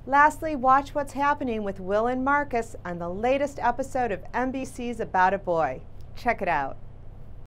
Lastly, watch what's happening with Will and Marcus on the latest episode of NBC's About a Boy. Check it out.